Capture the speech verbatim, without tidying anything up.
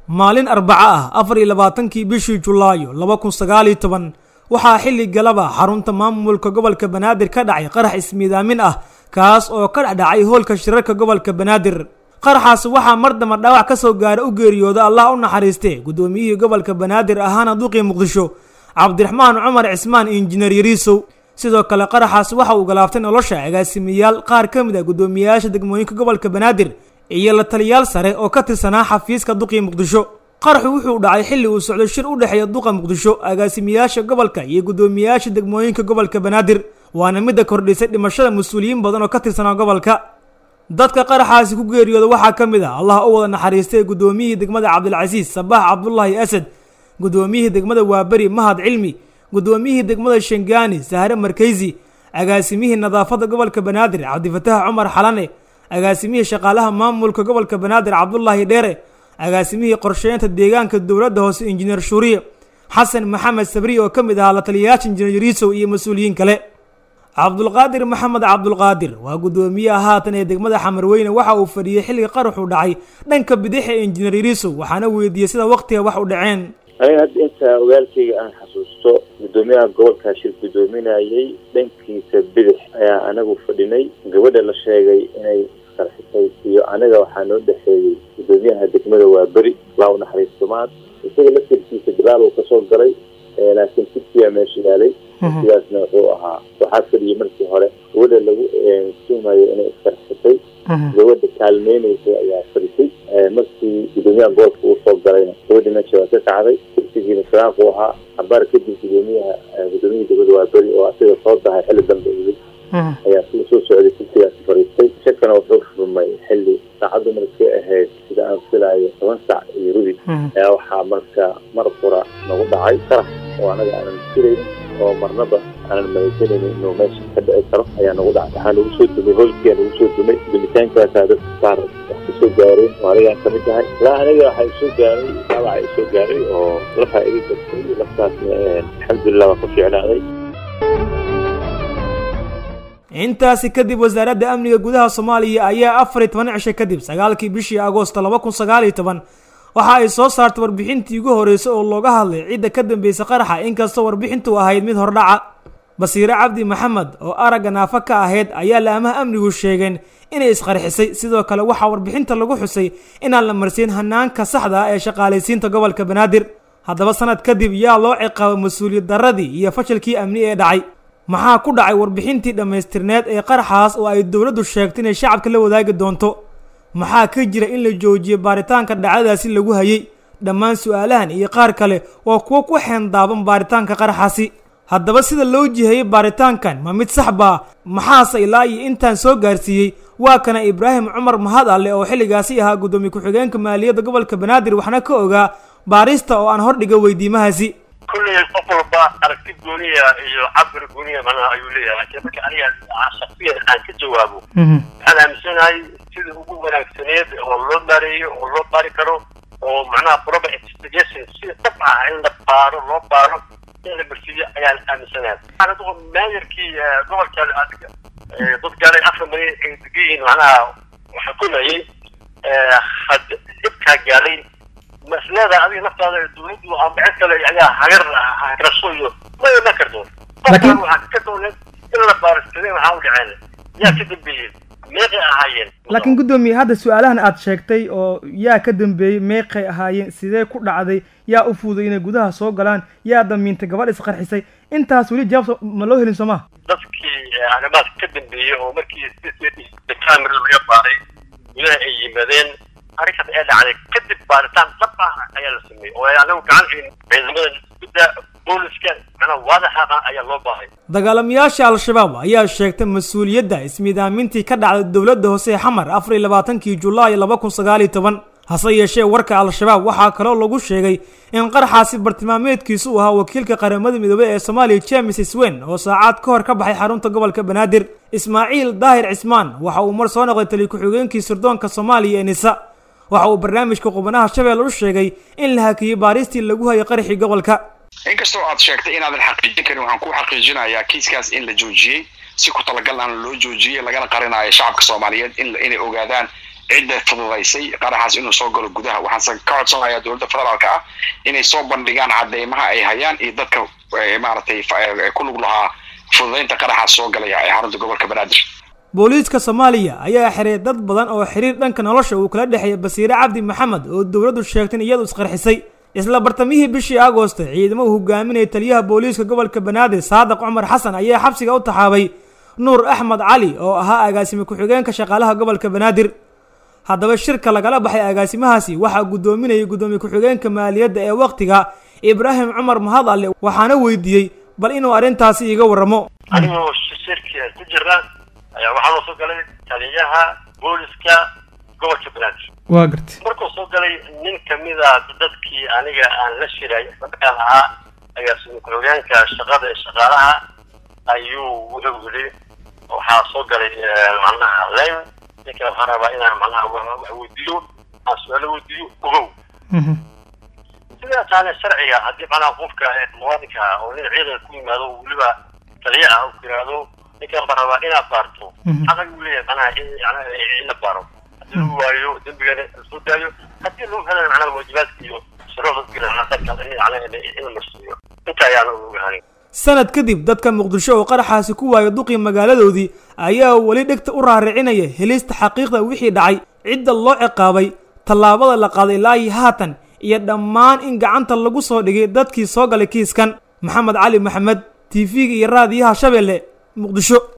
maalin arbaca ah afar iyo labaatankii bishii Julaayo laba kun sagaal iyo toban waxaa xilli galaba xarunta maamulka gobolka Banaadir ka dhacay qarax ismiidaamin ah kaas oo ka dhacay hoolka shirarka gobolka Banaadir. qaraxaas waxaa mardama dhaawac ka soo gaaray u geeriyooda Allah u naxariistay gudoomiyihii gobolka Banaadir ahaana duqii Muqdisho Cabdiraxmaan Cumar Cismaan Injineer Yariisow. sidoo kale qaraxaas waxa uu galaaftay nolosha agaasimiyaal qaar ka mid ah gudoomiyaasha degmooyinka gobolka Banaadir iyo la taliyaal sare oo ka tirsanaa xafiiska duqii Muqdisho. qaraxu wuxuu dhacay xilli uu socdo shir u dhaxeeya duqa Muqdisho agaasimiyaasha gobolka iyo gudoomiyaasha degmooyinka gobolka Banaadir waana mid kordhisay dhimashada mas'uuliyiin badan oo ka tirsanaa gobolka. dadka qaraxaasi ku geeriyooda waxaa ka mid ah Allah u wada naxariistay gudoomiyihii degmada Cabdilcasiis Sabax Cabdullaahi Asad, gudoomiyihii degmada Waabari Mahad Cilmi, gudoomiyihii degmada Shangaani Sahre Markaysi, agaasimihii nadaafada gobolka Banaadir Cabdifataax Cumar Xalane, agaasimihii shaqaalaha maamulka gobolka Banaadir Cabdullaahi Dheere, agaasimihii qorsheynta deegaanka dowladda hoose Injineer Shuuriye Xasan Maxamed Sabri oo ka mid ah la taliyayaasha Injineer Yariisow iyo mas'uuliyiin kale. Cabdulqaadir Maxamed Cabdulqaadir waa gudoomiyaha haatan ee degmada Xamarweyne waxa uu fadhiyay xilliga qaraxu dhacay dhanka bidix ee Injineer Yariisow waxaana weydiiyay sida waqtiga wax u dhaceen. ay had inta ogaalkayga aan xasuusto gudoomiyaha gobolka shir gudoominayay dhankiisa bidix ayaa anagu fadhinay gabadha la sheegay inay qarxisay iyo anaga waxaa noo dhaxeeyay gudoomiyaha degmada Waabari laa naxariisto maad isaga la tirkiisa gadaal uu ka soo galay laakiin sidii meesha yaalay sidaasna wuxuu ahaa waxaa fadhiyay markii hore gabadha lagu suumayo inay qarxisay gabadha kaalmeynaysa ayaa fadhisay markii gudoomiyaha gobolka uu soo galayna gabadha meesha waa ka kacday kursigiina firaaq uu ahaa xabaar kadib gudoomiyaha gudoomiyaha degmada Waabari oo asiga soo dahay xilli dambe ayaa soo socday kursigaas fariistay shakana wuxuu furmay xilli saacadu markay ahayd sida aan filayo toban saac iyo rubi ayaa waxaa marka mar qura nagu dhacay qarax oo anaga aanan filaynin oo marnaba aanan maysanaynin inuu meesha ka dhici karo ayaa nagu dhacay. waxaa nagu soo dumay hoolkii nagu soo dumay dumitaankaasa dadka qaar wax ka soo gaareen oo anigaan ka mid tahay ilaa aniga waxaa isoo gaaray dhaawac ay soo gaaray oo la faa'iiday dadkay laftaasna alxamdulilah waa ku fiicnaaday. intaasi kadib wasaaradda amniga gudaha Soomaaliya ayaa afar iyo toban cisho kadib sagaalkii bishii Agoosto laba kun sagaal iyo toban waxa ay soo saartay warbixintii ugu horeysay oo looga hadlay cidda ka dambeysay qaraxa inkastoo warbixintu ahayd mid hordhaca. Basiire Cabdi Maxamed oo aragga naafa ka ahayd ayaa laamaha amnigu sheegeen inay isqarxisay. sidoo kale waxa warbixinta lagu xusay inaan la marsiin hanaanka saxda ah ee shaqaaleysiinta gobolka Banaadir. haddaba sanad kadib yaa loo ciqaabay mas'uuliyad darradii iyo fashilkii amni ee dhacay. maxaa ku dhacay warbixintii dhameystirneed ee qaraxaas oo ay dawladdu sheegtay inay shacabka la wadaagi doonto? maxaa ka jira in la joojiyo baaritaanka dhacdadaasi lagu hayay? dhammaan su'aalahan iyo qaar kale waa kuwo ku xeendaaban baaritaanka qaraxaasi. haddaba sida loo jihayay baaritaankan ma mid sax baa? maxaase ilaa iyo intaan soo gaarsiiyey waa kana Ibraahim Cumar Mahad Alle oo xilligaasi ahaa gudoomiye ku-xigeenka maaliyadda gobolka Banaadir waxna ka ogaa baarista oo aan hordhiga weydiimahaasi. كل قبل با أركض دنيا إيو عبر دنيا منا أيوليا لكن بك أنا شخصيا عن كجوابه أنا مثلا هاي سيد هو ولا سنيد والله باري والله باري كرو ومعناه بربع استجاسن سيد طبعا عند بارو الله بارو اللي برسيدي أيام الأمثلات أنا تقول ما يركي دول كان ضد قال آخر ما يدقين معناه وحكونا إيه حد يبكى قالين مسألة هذه نفط هذا الدولة وعم بعثنا يعني هجر هجرسويه ما يمكردون لكن هكذا إلا بارستين حاول عينه يا كذب بيه ميقي أهايين لكن قدومي هذا السؤالان aad sheegtay oo yaa ka dambeeyay meeqay ahaayeen sidee ku dhacday yaa u fuuday inay gudaha soo galaan yaa damiinta gabadh isqarxisay intaas wali jawaab ma loo helin Soomaa dadkii calaamad ka dambeeyay oo markii kaamir laga baaray ilaa ay yimaadeen arrinta ay dhacday kadib baaritaan dabba ayaa la sameeyay oo anagu gacan ciidamada gudda booliska ana wadaxa ayaa loo baahay. dagaalamayaasha Al-Shabaab ayaa sheegtay mas'uuliyadda ismiidaamintii ka dhacday dawladda hoose Xamar afar iyo labaatankii Julaay laba kun sagaal iyo toban. hase yeeshee warka Al-Shabaab waxaa kaloo lagu sheegay in qaraxaasi bartilmaameedkiisu uu ahaa wakiilka qaramada midoobay ee Soomaaliya James Swen oo saacad ka hor ka baxay xarunta gobolka Banaadir. Ismaaciil Daahir Cismaan waxa uu mar soo noqday taliye ku-xigeenkii sirdoonka Soomaaliya ee Nisa. waxa uu barnaamijka qubanaha Shabeelle u sheegay in la hakiyay baaristii lagu hayay qaraxii gobolka. inkastoo aad sheegtay inaadan xaqiijin karin waxaan ku xaqiijinayaa kiiskaas in la joojiyay si ku talagal aan loo joojiyay lagana qarinayo shacabka Soomaaliyeed in inay ogaadaan cidda fududaysay qaraxaas inuu soo galo gudaha waxaan ka codsanayaa dowladda federaalka ah inay soo bandhigaan cadeymaha ay hayaan iyo dadka maaragtay ku lug lahaa fududaynta qaraxaas soo galaya ee xarunta gobolka banaadir booliiska Soomaaliya ayaa xiray dad badan oo xiriir dhanka nolosha uu kala dhaxeeyay Basiire Cabdi Maxamed oo dawladdu sheegtay iyadu isqarxisay isla bartamihii bishii Agoosto ciidamada hogaaminaya taliyaha booliiska gobolka Banaadir Saadaq Umar Xasan ayaa xabsiga u taxaabay Nuur Axmed Cali oo ahaa agaasime ku-xigeenka shaqaalaha gobolka Banaadir haddaba shirka lagala baxay agaasimahaasi waxa gudoominayay gudoomiye ku-xigeenka maaliyadda ee waqtiga Ibrahim Umar Mahadalle waxaana weydiiyay bal inuu arintaasi iga waramo anigoo shirka ku jira ayaa waxaan soo galay taliyaha booliska gobolka Banaadir waa gartay markuu soo galay nin kamida dadkii aniga aan la shiray markaan ahaa agaasime ku-xigeenka shaqada shaqaalaha ayuu wuxuu yiri waxaa soo galay macnaha leen ninka waxaan rabaa inaan macnaha wax weydiiyo aan su'aalo weydiiyo ogow sida taana sharciga haddii macnaha qofka muwaadinka oo nin ciidan ku yimaado weliba taliyaha uu yiraahdo ninka waxaan rabaa inaad baarto xaqi uu leeyahay macnaha in la baaro haddii uu waayo dembigana soo daayo haddii loo helo macnaha waajibaadka iyo shuruucda gudana dadka in la marsiiyo inta ayaan ogahay sanad kadib dadka Muqdisho oo qaraxaasi ku waayo duqii magaaladoodii ayaa wali dhigta u raaricinaya helista xaqiiqda wixii dhacay cidda loo ciqaabay talaabada la qaaday ilaa haatan iyo dhammaan in gacanta lagu soo dhigay dadkii soo galay kiiskan Maxamed Cali Maxamed T V iyo raadiyaha Shabeelle Muqdisho.